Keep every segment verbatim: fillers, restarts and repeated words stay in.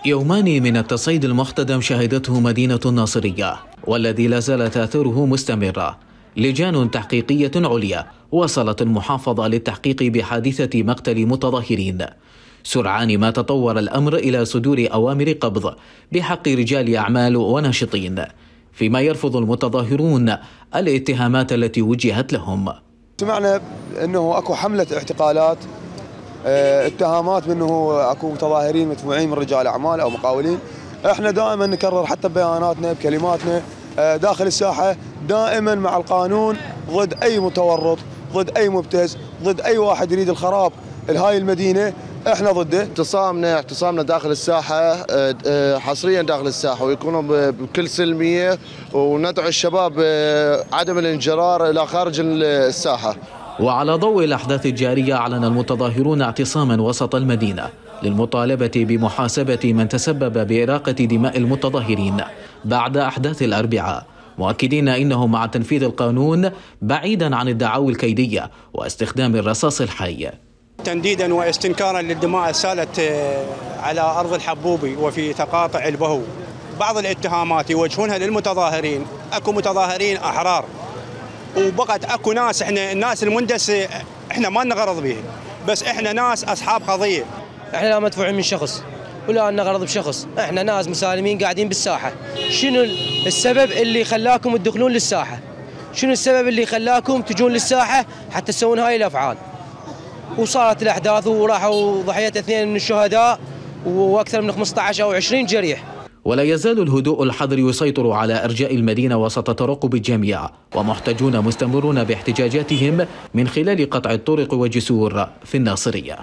يومان من التصعيد المحتدم شهدته مدينة الناصرية، والذي لا زال تأثيره مستمرا. لجان تحقيقية عليا وصلت المحافظة للتحقيق بحادثة مقتل متظاهرين. سرعان ما تطور الأمر إلى صدور أوامر قبض بحق رجال أعمال وناشطين، فيما يرفض المتظاهرون الاتهامات التي وجهت لهم. سمعنا أنه أكو حملة اعتقالات، اتهامات بأنه أكو متظاهرين مدفوعين من رجال أعمال أو مقاولين. احنا دائما نكرر حتى ببياناتنا بكلماتنا داخل الساحة، دائما مع القانون، ضد أي متورط، ضد أي مبتز، ضد أي واحد يريد الخراب لهاي المدينة، احنا ضده. اعتصامنا اعتصامنا داخل الساحة، حصريا داخل الساحة، ويكونوا بكل سلمية، وندعو الشباب عدم الانجرار إلى خارج الساحة. وعلى ضوء الأحداث الجارية، أعلن المتظاهرون اعتصاما وسط المدينة للمطالبة بمحاسبة من تسبب بإراقة دماء المتظاهرين بعد أحداث الأربعاء، مؤكدين إنهم مع تنفيذ القانون بعيدا عن الدعاوى الكيدية واستخدام الرصاص الحي. تنديدا واستنكارا للدماء سالت على أرض الحبوبي وفي تقاطع البهو. بعض الاتهامات يوجهونها للمتظاهرين، اكو متظاهرين أحرار، وبقت اكو ناس، احنا الناس المندسه احنا ما لنا غرض بهم، بس احنا ناس اصحاب قضيه. احنا لا مدفوعين من شخص ولا لنا غرض بشخص، احنا ناس مسالمين قاعدين بالساحه. شنو السبب اللي خلاكم تدخلون للساحه؟ شنو السبب اللي خلاكم تجون للساحه حتى تسوون هاي الافعال؟ وصارت الاحداث وراحوا ضحيه اثنين من الشهداء واكثر من خمسة عشر او عشرين جريح. ولا يزال الهدوء الحذر يسيطر على أرجاء المدينة وسط ترقب الجميع، ومحتجون مستمرون باحتجاجاتهم من خلال قطع الطرق والجسور في الناصرية.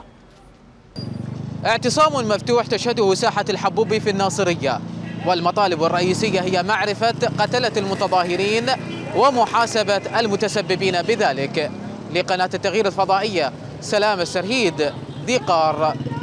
اعتصام مفتوح تشهده ساحة الحبوبي في الناصرية، والمطالب الرئيسية هي معرفة قتلة المتظاهرين ومحاسبة المتسببين بذلك. لقناة التغيير الفضائية، سلام السرهيد، ذي قار.